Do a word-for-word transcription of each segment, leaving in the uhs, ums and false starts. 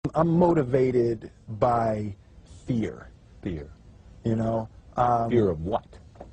I'm motivated by fear. Fear. You know? Um, fear of what?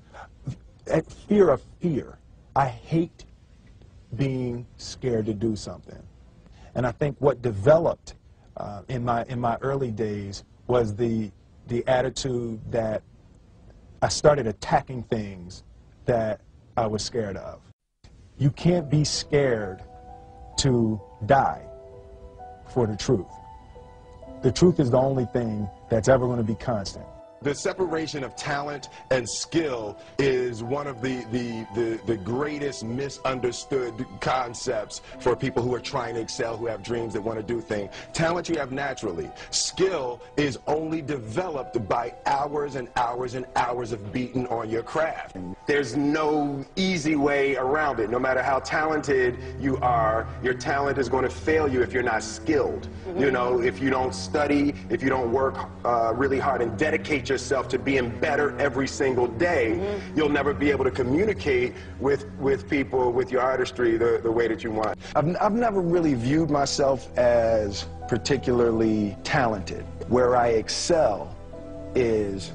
Fear of fear. I hate being scared to do something. And I think what developed uh, in my in my early days was the the attitude that I started attacking things that I was scared of. You can't be scared to die for the truth. The truth is the only thing that's ever going to be constant. The separation of talent and skill is one of the, the, the, the greatest misunderstood concepts for people who are trying to excel, who have dreams, that want to do things. Talent you have naturally. Skill is only developed by hours and hours and hours of beating on your craft. There's no easy way around it. No matter how talented you are, your talent is going to fail you if you're not skilled. Mm-hmm. You know, if you don't study, if you don't work uh, really hard and dedicate yourself to being better every single day, mm-hmm. you'll never be able to communicate with with people, with your artistry, the, the way that you want. I've, I've never really viewed myself as particularly talented. Where I excel is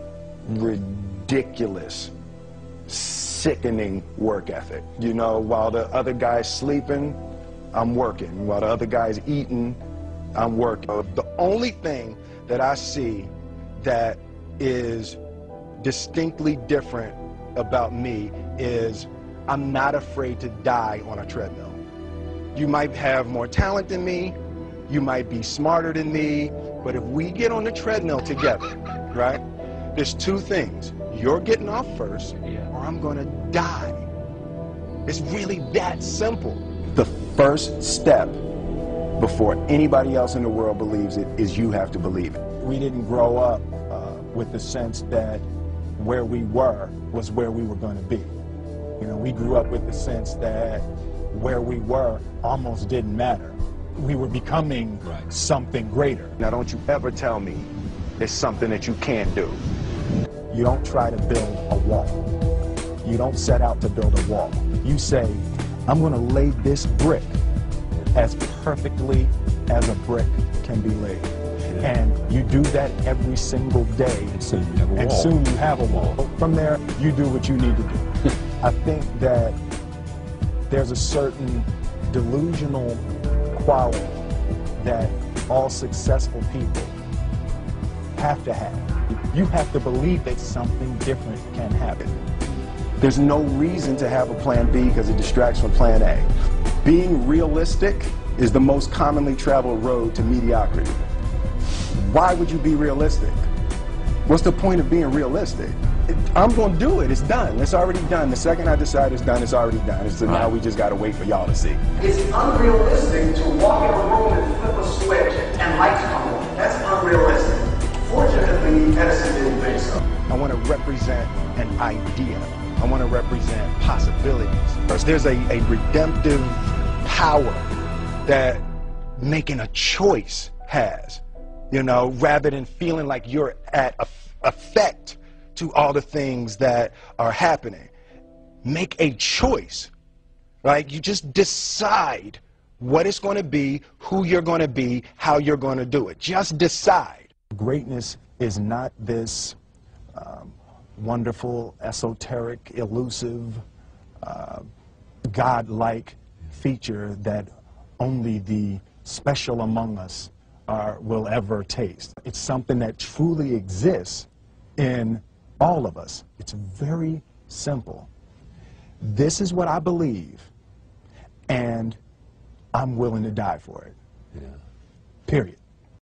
ridiculous, sickening work ethic. You know, while the other guy's sleeping, I'm working. While the other guy's eating, I'm working. The only thing that I see that is distinctly different about me is I'm not afraid to die on a treadmill. You might have more talent than me, you might be smarter than me, but if we get on the treadmill together, right, there's two things. You're getting off first, or I'm gonna die. It's really that simple. The first step before anybody else in the world believes it is you have to believe it. We didn't grow up uh, with the sense that where we were was where we were going to be. You know, we grew up with the sense that where we were almost didn't matter. We were becoming right. something greater. Now, don't you ever tell me it's something that you can't do. You don't try to build a wall. You don't set out to build a wall. You say, I'm going to lay this brick as perfectly as a brick can be laid. And you do that every single day, and soon you have a and wall. soon you have a wall. From there, you do what you need to do. I think that there's a certain delusional quality that all successful people have to have. You have to believe that something different can happen. There's no reason to have a plan B because it distracts from plan A. Being realistic is the most commonly traveled road to mediocrity. Why would you be realistic? What's the point of being realistic? It, I'm going to do it. It's done. It's already done. The second I decide it's done, it's already done. So now we just got to wait for y'all to see. It's unrealistic to walk in a room and flip a switch and lights come on. That's unrealistic. Fortunately, Edison didn't think so. I want to represent an idea. I want to represent possibilities. There's a, a redemptive power that making a choice has, you know, rather than feeling like you're at effect to all the things that are happening. Make a choice, right? You just decide what it's going to be, who you're going to be, how you're going to do it. Just decide. Greatness is not this um, wonderful, esoteric, elusive, uh, God-like feature that only the special among us are, will ever taste. It's something that truly exists in all of us. It's very simple. This is what I believe, and I'm willing to die for it. Yeah. Period.